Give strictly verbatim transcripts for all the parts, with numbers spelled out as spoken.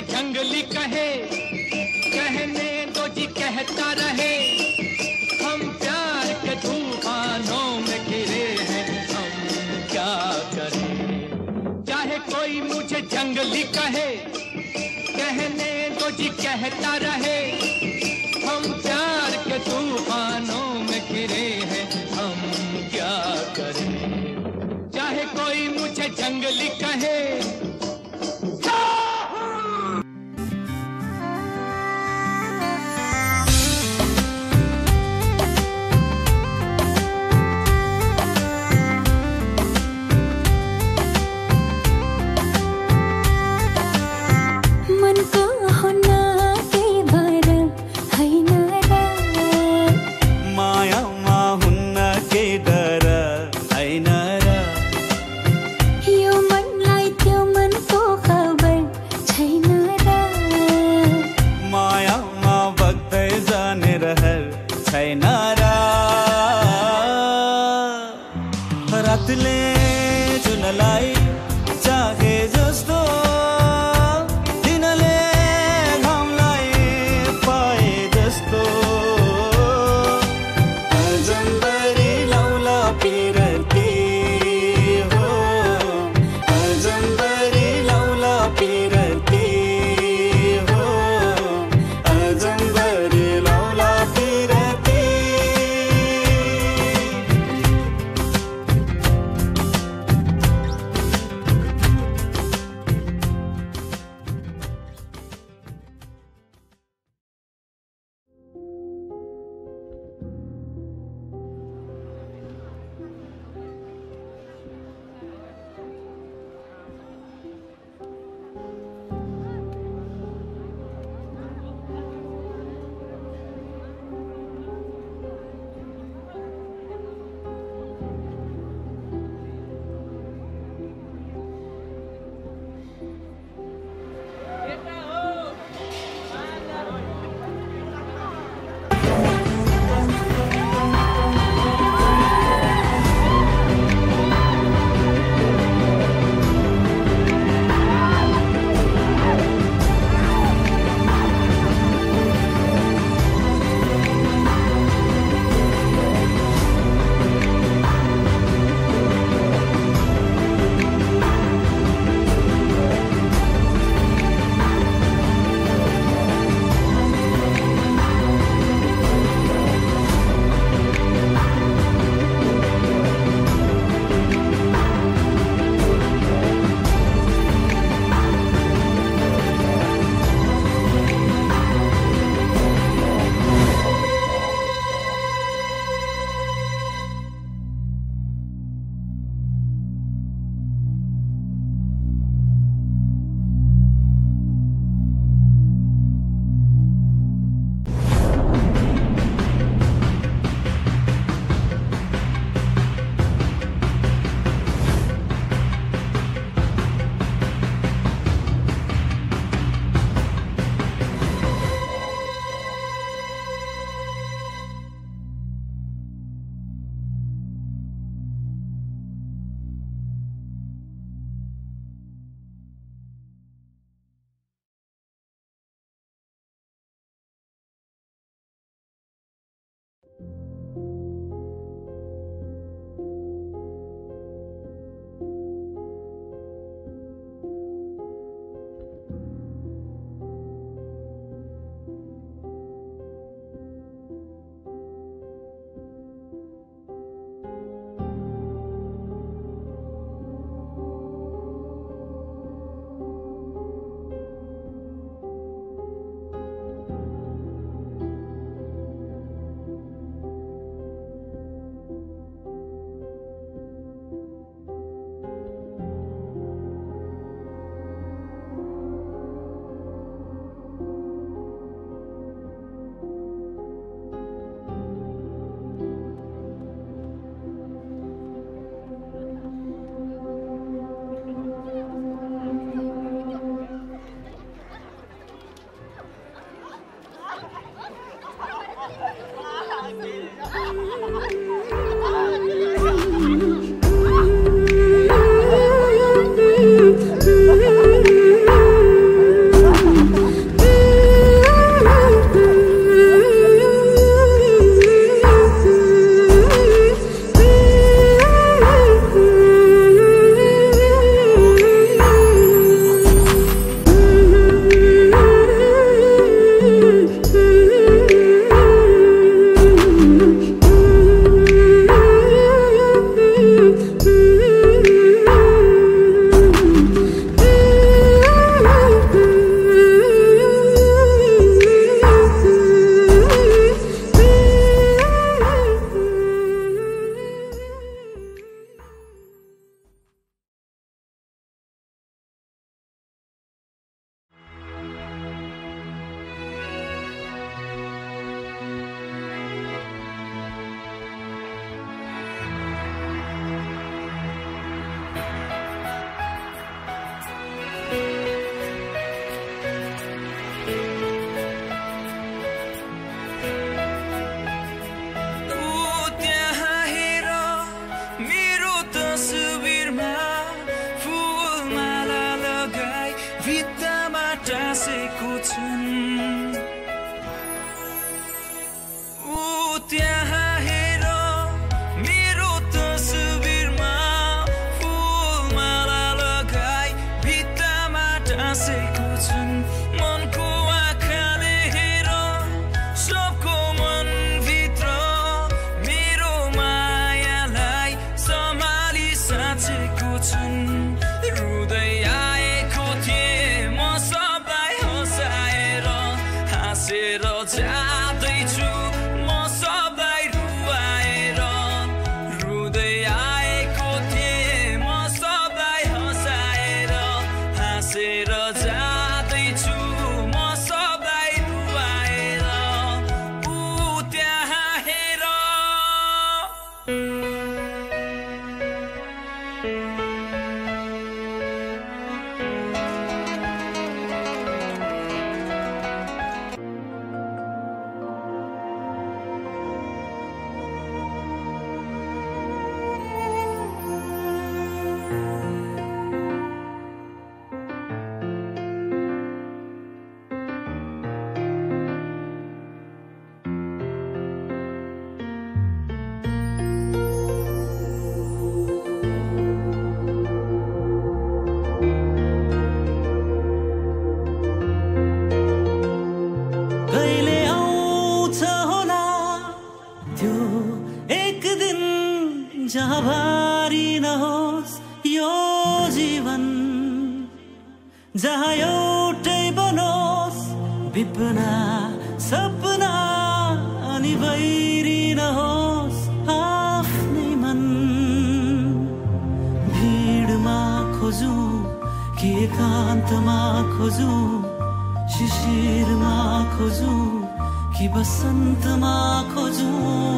जंगली कहे, कहने दो जी कहता रहे। हम प्यार के तूफानों में घिरे हैं, हम क्या करें। चाहे कोई मुझे जंगली कहे, कहने दो जी कहता रहे। हम प्यार के तूफानों में घिरे हैं, हम क्या करें। चाहे कोई मुझे जंगली कहे। त्यहाँ हेर मेरो तस्बिरमा फुलमाला लगाई भित्तामा टाँसेको छन् मनको आँखाले हेर सबको मनभित्र मेरो मायालाई सम्हाली साँचेको छन् रुँदै आएको थिएँ म सबलाई हँसाएर हाँसेर जाँदैछु म सबलाई रुवाएर रुँदै आएको थिएँ म सबलाई हँसाएर हाँसेर जाँदैछु म सबलाई रुवाएर ऊ त्यहाँ हेर कहिले आउँछ होला त्यो एक दिन जहाँ भारी नहोस् यो जीवन जहाँ एउटै बनोस् विपना सपना अनि बैरी नहोस् आफ्नै मन भिडमा खोजु कि एकान्तमा खोजु शिशिरमा खोजु कि बसन्तमा खोजु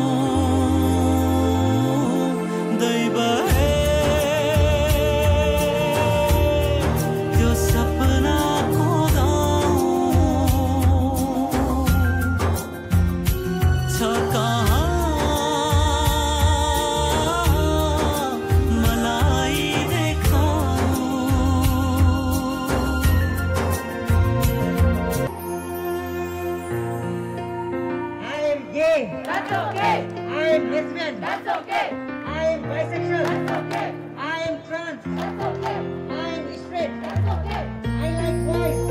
दैव हे त्यो सपनाको गाउँ छ कहाँ मलाई देखाऊ Gay. That's okay. I am lesbian. That's okay. I am bisexual. That's okay. I am trans. That's okay. I am straight. That's okay. I like boys.